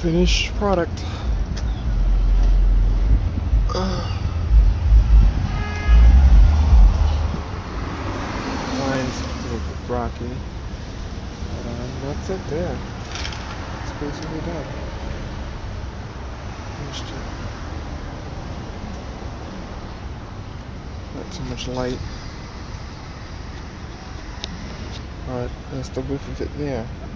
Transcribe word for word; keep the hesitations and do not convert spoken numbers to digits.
finished product. Mine's a little bit rocky. But, uh, that's it there. It's basically done. Finished it. Not too much light. But that's the width of it there.